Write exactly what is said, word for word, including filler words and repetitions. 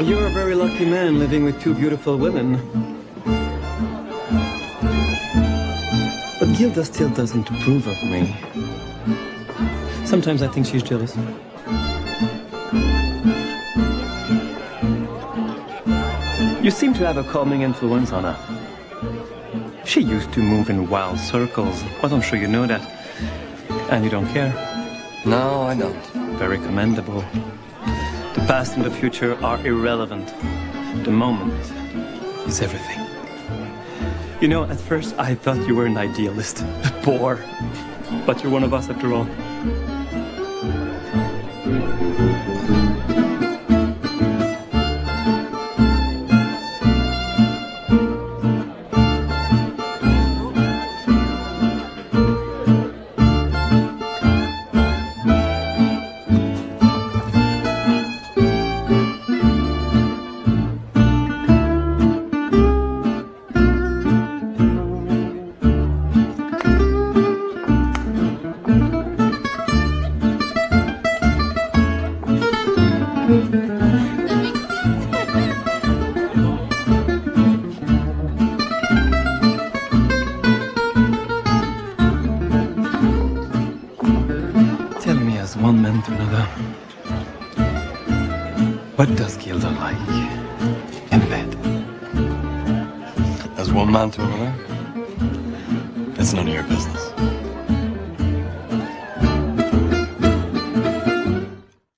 You're a very lucky man living with two beautiful women. But Gilda still doesn't approve of me. Sometimes I think she's jealous. You seem to have a calming influence on her. She used to move in wild circles, but I'm sure you know that. And you don't care. No, I don't. Very commendable. The past and the future are irrelevant. The moment is everything. You know, at first I thought you were an idealist, a bore. But you're one of us after all. Tell me as one man to another, what does Gilda like in bed? As one man to another? It's none of your business.